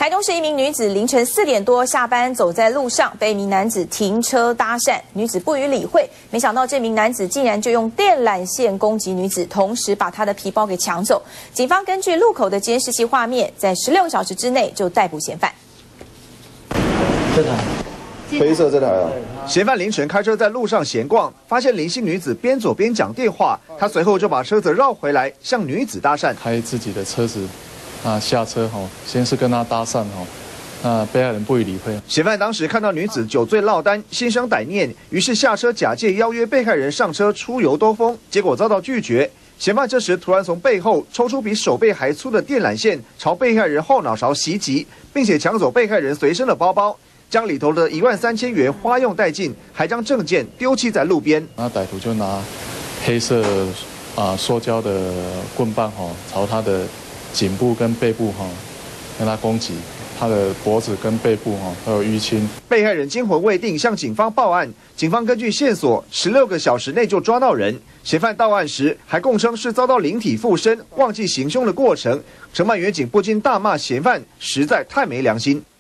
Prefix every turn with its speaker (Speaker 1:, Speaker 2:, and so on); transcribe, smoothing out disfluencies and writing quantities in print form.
Speaker 1: 台中市一名女子凌晨4点多下班，走在路上，被一名男子停车搭讪，女子不予理会，没想到这名男子竟然就用电缆线攻击女子，同时把她的皮包给抢走。警方根据路口的监视器画面，在16小时之内就逮捕嫌犯。
Speaker 2: 这台。
Speaker 3: 黑色这台啊，
Speaker 4: 嫌犯凌晨开车在路上闲逛，发现林姓女子边走边讲电话，他随后就把车子绕回来，向女子搭讪，
Speaker 2: 开自己的车子，下车先是跟她搭讪被害人不予理会。
Speaker 4: 嫌犯当时看到女子酒醉落单，心生歹念，于是下车假借邀约被害人上车出游兜风，结果遭到拒绝。嫌犯这时突然从背后抽出比手背还粗的电缆线，朝被害人后脑勺袭击，并且抢走被害人随身的包包。 将里头的13000元花用殆尽，还将证件丢弃在路边。
Speaker 2: 那歹徒就拿黑色塑胶的棍棒朝他的颈部跟背部跟他攻击，他的脖子跟背部都有淤青。
Speaker 4: 被害人惊魂未定，向警方报案。警方根据线索，16个小时内就抓到人。嫌犯到案时还供称是遭到灵体附身，忘记行凶的过程。承办员警不禁大骂嫌犯实在太没良心。